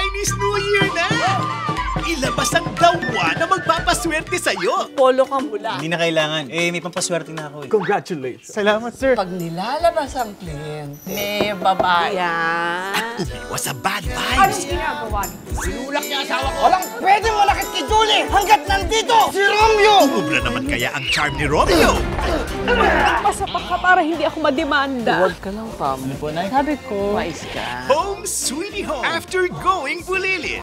Chinese New Year na! Ilabas ang dawa na magpapaswerte sa'yo! Polo ka mula. Hindi na kailangan. May pampaswerte na ako eh. Congratulations. Salamat, sir. Pag nilalabas ang kliyente, may babae. Yan. Umiwas sa bad vibes! Walang pwede malakit kay Julie hanggat nandito si Romeo! Umubra naman kaya ang charm ni Romeo! Pasapak ka para hindi ako mademanda. Huwag ka lang, Pam. Ano po, Nay? Sabi ko, wise ka. Home sweetie home! After going Bulilit!